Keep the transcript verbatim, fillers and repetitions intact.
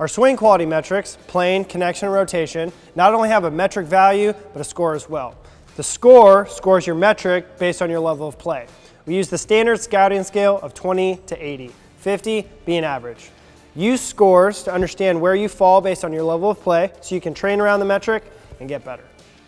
Our swing quality metrics, plane, connection, and rotation, not only have a metric value, but a score as well. The score scores your metric based on your level of play. We use the standard scouting scale of twenty to eighty, fifty being average. Use scores to understand where you fall based on your level of play so you can train around the metric and get better.